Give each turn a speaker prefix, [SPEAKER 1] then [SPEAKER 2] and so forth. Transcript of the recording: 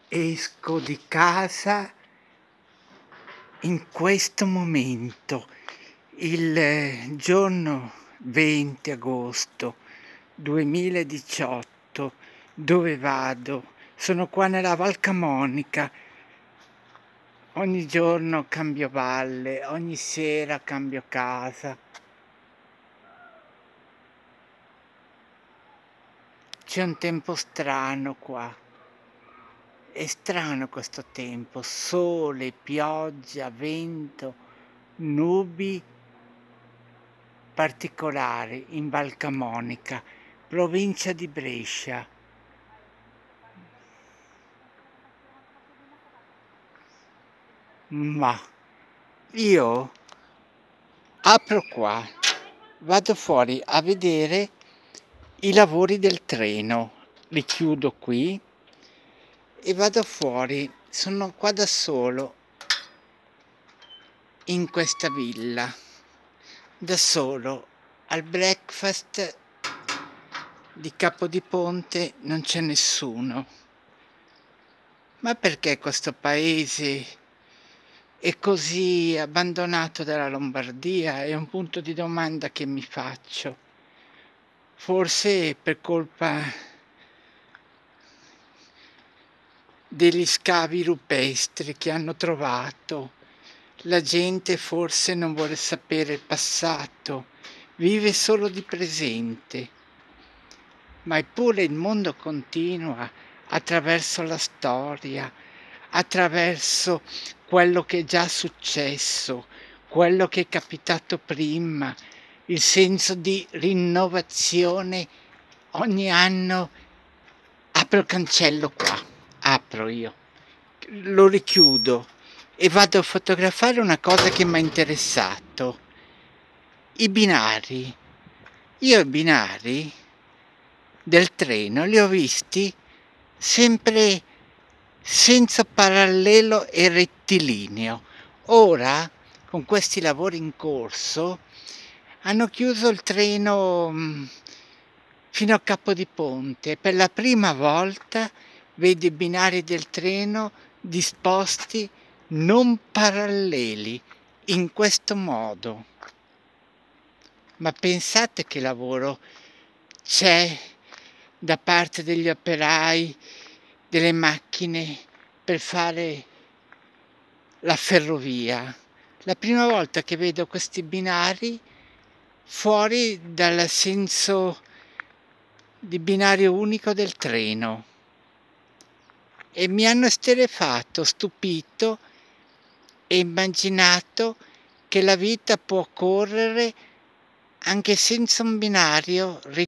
[SPEAKER 1] Esco di casa in questo momento, il giorno 20 agosto 2018. Dove vado? Sono qua nella Val Camonica. Ogni giorno cambio valle, ogni sera cambio casa. C'è un tempo strano qua. È strano questo tempo, sole, pioggia, vento, nubi particolari in Val Camonica, provincia di Brescia. Ma io apro qua, vado fuori a vedere i lavori del treno, li chiudo qui e vado fuori. Sono qua da solo in questa villa, da solo. Al breakfast di Capodiponte non c'è nessuno. Ma perché questo paese è così abbandonato dalla Lombardia? È un punto di domanda che mi faccio. Forse per colpa degli scavi rupestri che hanno trovato. La gente forse non vuole sapere il passato, vive solo di presente. Ma eppure il mondo continua attraverso la storia, attraverso quello che è già successo, quello che è capitato prima, il senso di rinnovazione. Ogni anno apro il cancello qua, apro io, lo richiudo e vado a fotografare una cosa che mi ha interessato, i binari. Io i binari del treno li ho visti sempre senza parallelo e rettilineo. Ora, con questi lavori in corso, hanno chiuso il treno fino a Capodiponte. Per la prima volta vedo i binari del treno disposti non paralleli, in questo modo. Ma pensate che lavoro c'è da parte degli operai, delle macchine per fare la ferrovia. La prima volta che vedo questi binari fuori dal senso di binario unico del treno e mi hanno esterrefatto, stupito e immaginato che la vita può correre anche senza un binario